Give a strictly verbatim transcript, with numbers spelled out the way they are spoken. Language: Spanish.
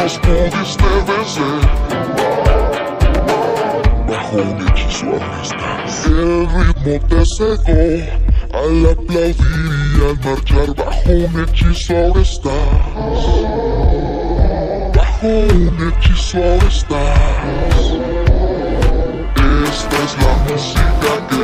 nos pudiste vencer. Bajo un hechizo ahora estás. El ritmo te cegó al aplaudir y al marchar. Bajo un hechizo ahora estás. Bajo un hechizo ahora estás. Esta es la música que